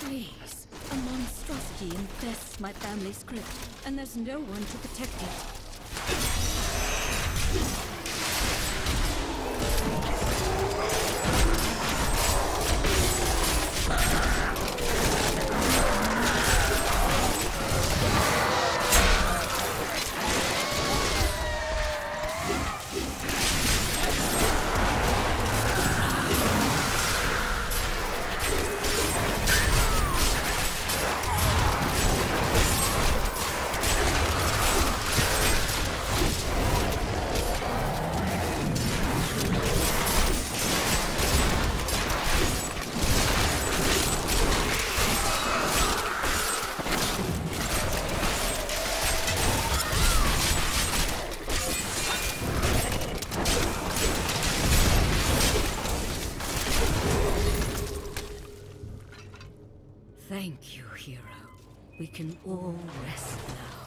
Please. A monstrosity infests my family's crypt, and there's no one to protect it. Thank you, hero. We can all rest now.